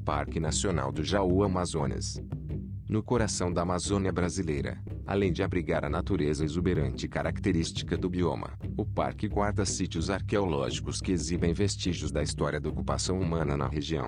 Parque Nacional do Jaú Amazonas. No coração da Amazônia brasileira, além de abrigar a natureza exuberante característica do bioma, o parque guarda sítios arqueológicos que exibem vestígios da história da ocupação humana na região.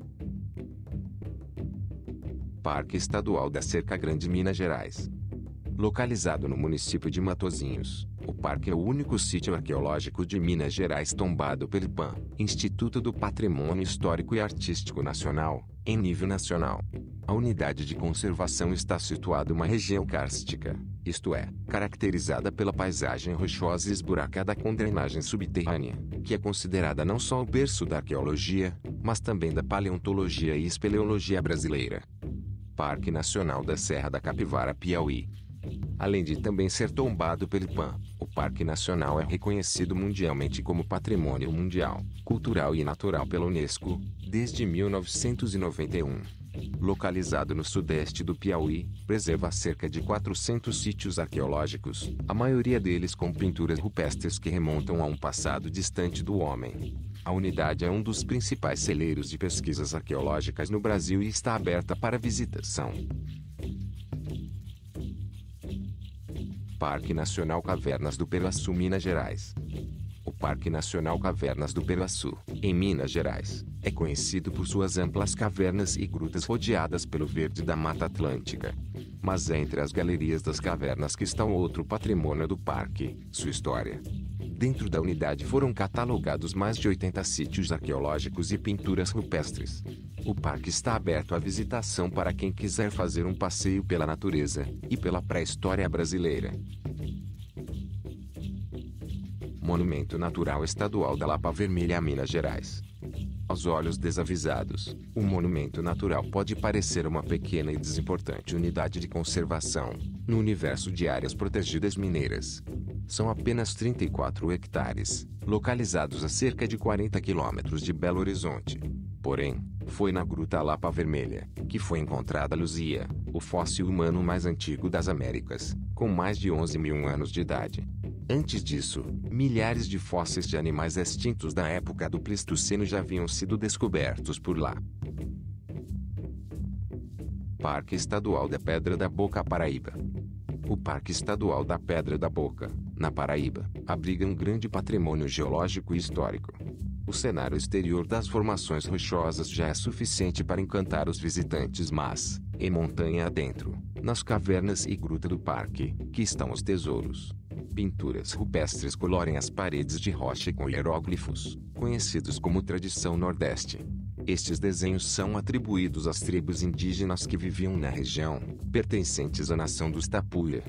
Parque Estadual da Cerca Grande, Minas Gerais. Localizado no município de Matozinhos, o parque é o único sítio arqueológico de Minas Gerais tombado pelo IPAM, Instituto do Patrimônio Histórico e Artístico Nacional, em nível nacional. A unidade de conservação está situada em uma região kárstica, isto é, caracterizada pela paisagem rochosa e esburacada com drenagem subterrânea, que é considerada não só o berço da arqueologia, mas também da paleontologia e espeleologia brasileira. Parque Nacional da Serra da Capivara, Piauí. Além de também ser tombado pelo IPAM, o Parque Nacional é reconhecido mundialmente como Patrimônio Mundial, Cultural e Natural pela Unesco, desde 1991. Localizado no sudeste do Piauí, preserva cerca de 400 sítios arqueológicos, a maioria deles com pinturas rupestres que remontam a um passado distante do homem. A unidade é um dos principais celeiros de pesquisas arqueológicas no Brasil e está aberta para visitação. Parque Nacional Cavernas do Peruaçu, Minas Gerais. O Parque Nacional Cavernas do Peruaçu, em Minas Gerais, é conhecido por suas amplas cavernas e grutas rodeadas pelo verde da Mata Atlântica. Mas é entre as galerias das cavernas que está outro patrimônio do parque, sua história. Dentro da unidade foram catalogados mais de 80 sítios arqueológicos e pinturas rupestres. O parque está aberto à visitação para quem quiser fazer um passeio pela natureza e pela pré-história brasileira. Monumento Natural Estadual da Lapa Vermelha, Minas Gerais. Aos olhos desavisados, o monumento natural pode parecer uma pequena e desimportante unidade de conservação, no universo de áreas protegidas mineiras. São apenas 34 hectares, localizados a cerca de 40 quilômetros de Belo Horizonte. Porém, foi na Gruta Lapa Vermelha que foi encontrada a Luzia, o fóssil humano mais antigo das Américas, com mais de 11 mil anos de idade. Antes disso, milhares de fósseis de animais extintos da época do Pleistoceno já haviam sido descobertos por lá. Parque Estadual da Pedra da Boca, Paraíba. O Parque Estadual da Pedra da Boca, na Paraíba, abriga um grande patrimônio geológico e histórico. O cenário exterior das formações rochosas já é suficiente para encantar os visitantes, mas, em montanha adentro, nas cavernas e gruta do parque, que estão os tesouros. Pinturas rupestres colorem as paredes de rocha com hieróglifos, conhecidos como tradição nordeste. Estes desenhos são atribuídos às tribos indígenas que viviam na região, pertencentes à nação dos Tapuia.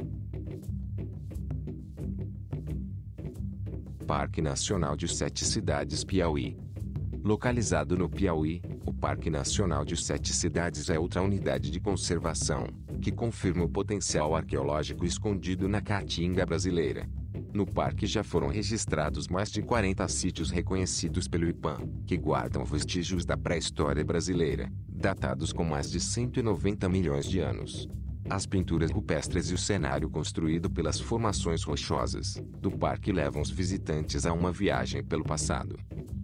Parque Nacional de Sete Cidades, Piauí. Localizado no Piauí, o Parque Nacional de Sete Cidades é outra unidade de conservação, que confirma o potencial arqueológico escondido na Caatinga brasileira. No parque já foram registrados mais de 40 sítios reconhecidos pelo IPAM, que guardam vestígios da pré-história brasileira, datados com mais de 190 milhões de anos. As pinturas rupestres e o cenário construído pelas formações rochosas do parque levam os visitantes a uma viagem pelo passado.